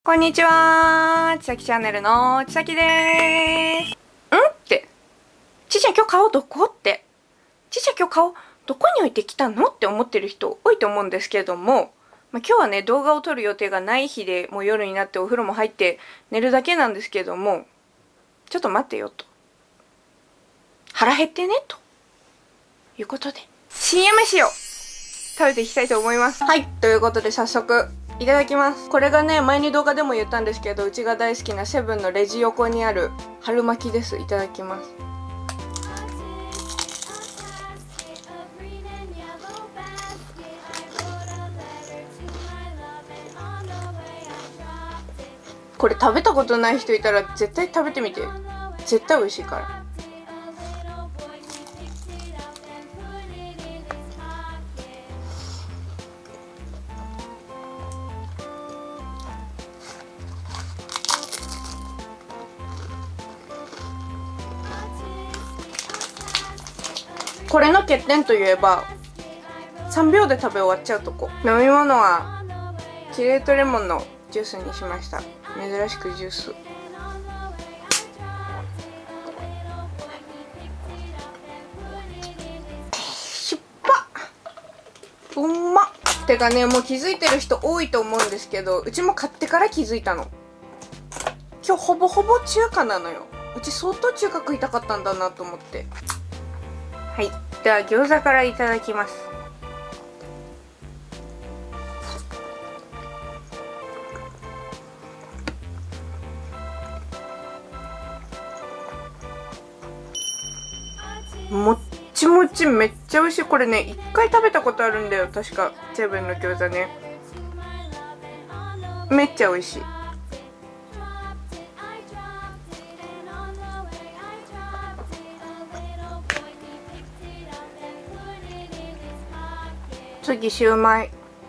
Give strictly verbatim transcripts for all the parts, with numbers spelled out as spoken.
こんにちは、ちさきチャンネルのちさきでーす。んって。ちーちゃん今日顔どこって。ちーちゃん今日顔どこに置いてきたのって思ってる人多いと思うんですけれども、まあ、今日はね、動画を撮る予定がない日で、もう夜になってお風呂も入って寝るだけなんですけれども、ちょっと待ってよと。腹減ってねと。いうことで、深夜飯を食べていきたいと思います。はい、ということで早速、いただきます。これがね、前に動画でも言ったんですけど、うちが大好きなセブンのレジ横にある春巻きです。いただきます。これ食べたことない人いたら絶対食べてみて。絶対美味しいから。これの欠点といえばさんびょうで食べ終わっちゃうとこ。飲み物はキレートレモンのジュースにしました。珍しくジュース。しっぱうんまってかね、もう気づいてる人多いと思うんですけど、うちも買ってから気づいたの。今日ほぼほぼ中華なのよ。うち相当中華食いたかったんだなと思って。はい、では餃子からいただきます。もっちもち、めっちゃ美味しい。これね、一回食べたことあるんだよ、確か。セブンの餃子ね、めっちゃ美味しい。次、シューマイ。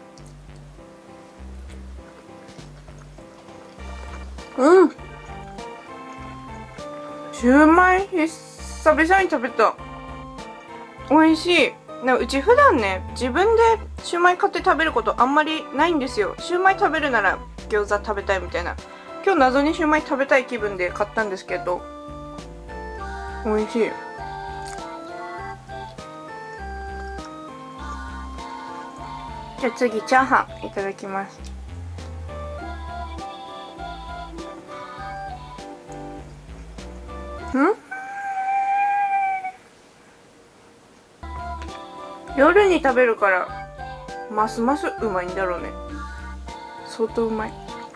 うん、シューマイ久々に食べた。美味しい。うち普段ね、自分でシューマイ買って食べることあんまりないんですよ。シューマイ食べるなら餃子食べたいみたいな。今日謎にシューマイ食べたい気分で買ったんですけど、美味しい。じゃあ次、チャーハンいただきます。ん？夜に食べるからますますうまいんだろうね。相当うまい。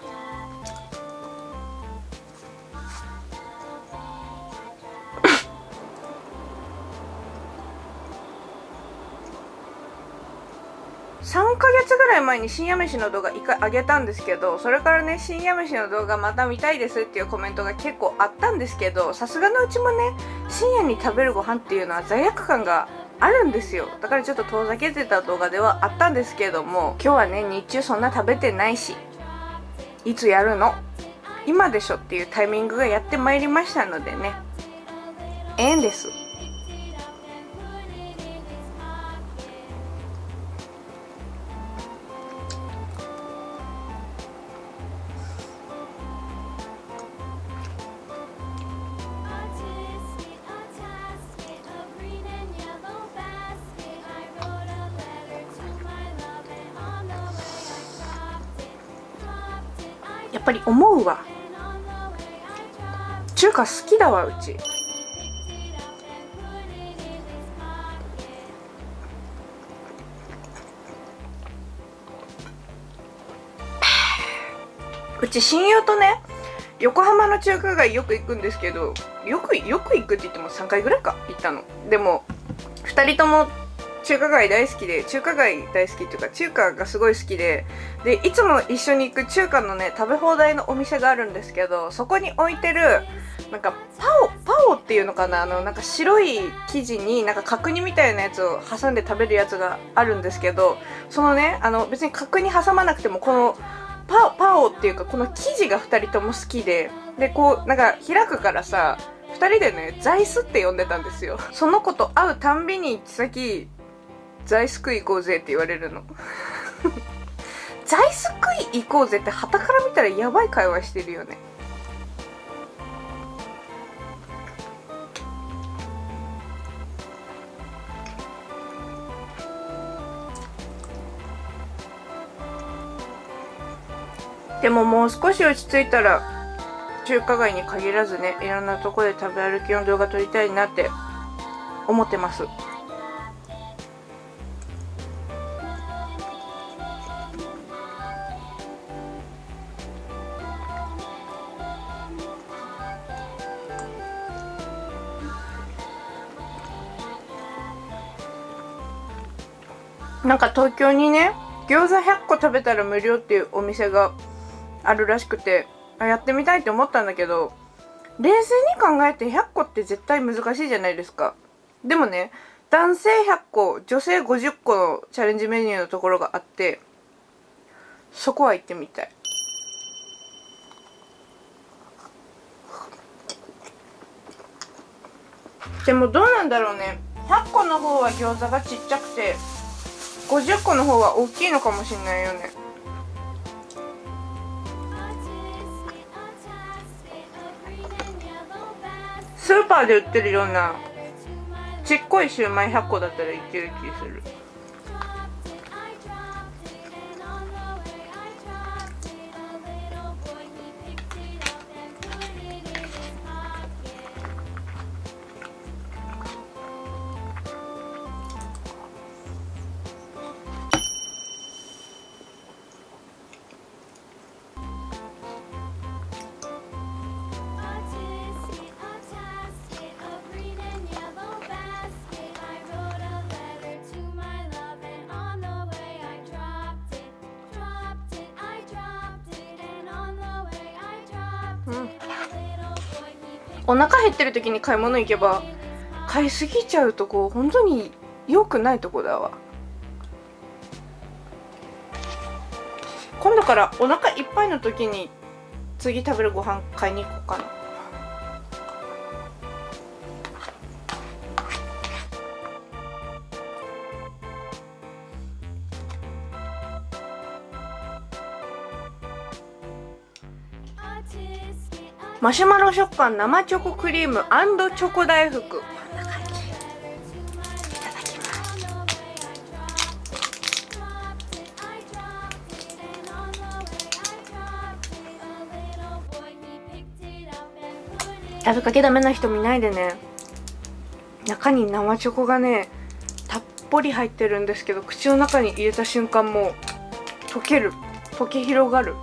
さんかげつぐらい前に深夜飯の動画いっかい上げたんですけど、それからね、深夜飯の動画また見たいですっていうコメントが結構あったんですけど、さすがのうちもね、深夜に食べるご飯っていうのは罪悪感があるんですよ。だからちょっと遠ざけてた動画ではあったんですけれども、今日はね、日中そんな食べてないし、いつやるの？今でしょっていうタイミングがやってまいりましたのでね、ええんです。やっぱり思うわ。中華好きだわ、うち。うち親友とね、横浜の中華街よく行くんですけど、よくよく行くって言ってもさんかいぐらいか行ったの。でもふたりとも中華街大好きで、中華街大好きっていうか中華がすごい好きで、でいつも一緒に行く中華のね、食べ放題のお店があるんですけど、そこに置いてるなんかパオパオっていうのかな、あのなんか白い生地になんか角煮みたいなやつを挟んで食べるやつがあるんですけど、そのね、あの別に角煮挟まなくてもこのパオパオっていうかこの生地がふたりとも好きで、でこうなんか開くからさ、ふたりでね座椅子って呼んでたんですよ。その子と会うたんびに先座椅子食い行こうぜって言われるの。 座椅子食い行こうぜって傍から見たらやばい会話してるよね。でももう少し落ち着いたら中華街に限らずね、いろんなとこで食べ歩きの動画撮りたいなって思ってます。なんか東京にね、餃子ひゃっこ食べたら無料っていうお店があるらしくて、あ、やってみたいって思ったんだけど、冷静に考えてひゃっこって絶対難しいじゃないですか。でもね、男性ひゃっこ、女性ごじゅっこのチャレンジメニューのところがあって、そこは行ってみたい。でもどうなんだろうね。ひゃっこの方は餃子がちっちゃくて、ごじゅっこの方は大きいのかもしれないよね。スーパーで売ってるようなちっこいシューマイひゃっこだったらいける気する。うん、お腹減ってる時に買い物行けば買いすぎちゃうとこ本当に良くないとこだわ。今度からお腹いっぱいの時に次食べるご飯買いに行こうかな。マシュマロ食感生チョコクリーム&チョコ大福。こんな感じ。いただきます。食べかけダメな人見ないでね。中に生チョコがねたっぷり入ってるんですけど、口の中に入れた瞬間もう溶ける、溶け広がる。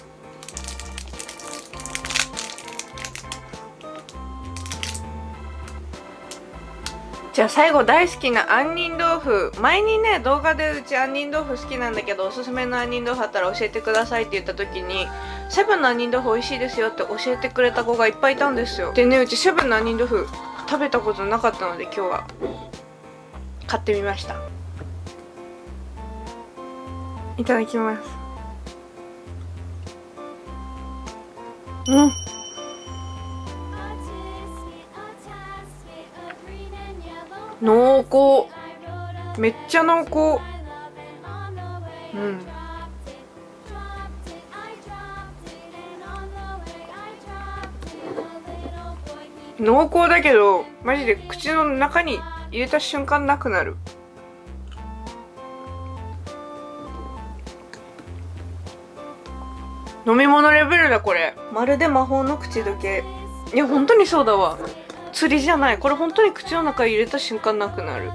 じゃあ最後、大好きな杏仁豆腐。前にね動画でうち杏仁豆腐好きなんだけど、おすすめの杏仁豆腐あったら教えてくださいって言った時に、セブンの杏仁豆腐美味しいですよって教えてくれた子がいっぱいいたんですよ。でね、うちセブンの杏仁豆腐食べたことなかったので今日は買ってみました。いただきます。うん、濃厚、めっちゃ濃厚。うん、濃厚だけどマジで口の中に入れた瞬間なくなる。飲み物レベルだこれ。まるで魔法の口どけ。いや本当にそうだわ。釣りじゃない、これ本当に口の中入れた瞬間なくなる。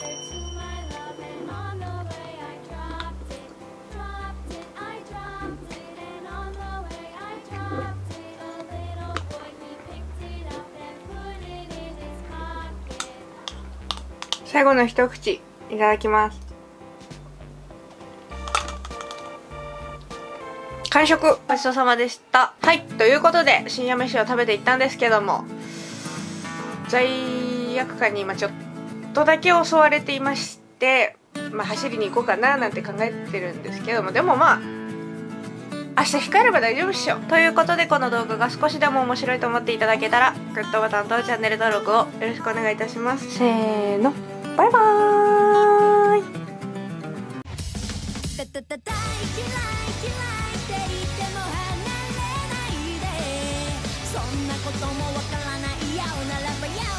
最後の一口いただきます。完食ごちそうさまでした。はい、ということで深夜飯を食べていったんですけども、罪悪感に今ちょっとだけ襲われていまして、まあ走りに行こうかななんて考えてるんですけども、でもまあ明日控えれば大丈夫っしょ。ということでこの動画が少しでも面白いと思っていただけたらグッドボタンとチャンネル登録をよろしくお願いいたします。せーの、バイバーイ。 たたたたい嫌い嫌いって言っても離れないでそんなこともわからないよならばよ